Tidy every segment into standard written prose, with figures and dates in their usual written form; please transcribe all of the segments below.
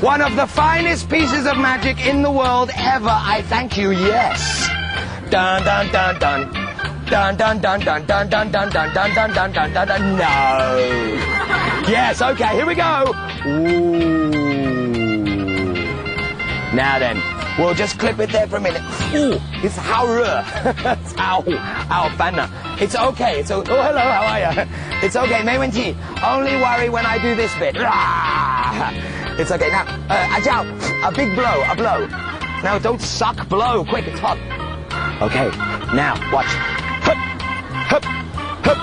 One of the finest pieces of magic in the world ever. I thank you, yes. Dun dun dun dun. Dun dun dun dun dun dun dun dun dun dun dun dun dun dun. No. Yes, okay, here we go. Ooh. Now then, we'll just clip it there for a minute. Ooh, it's 好热. It's 好烦了. It's okay. It's oh hello, how are you? It's okay, 没问题. Only worry when I do this bit. It's okay. Now, Ajao, a big blow, a blow. Now don't suck, blow, quick, it's hot. Okay, now watch. Hup, hup, hup.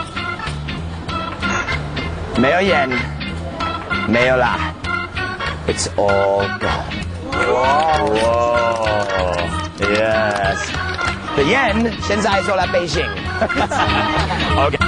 没有烟，没有啦. It's all gone. Whoa. Yes. The yen 现在做了背信。Okay.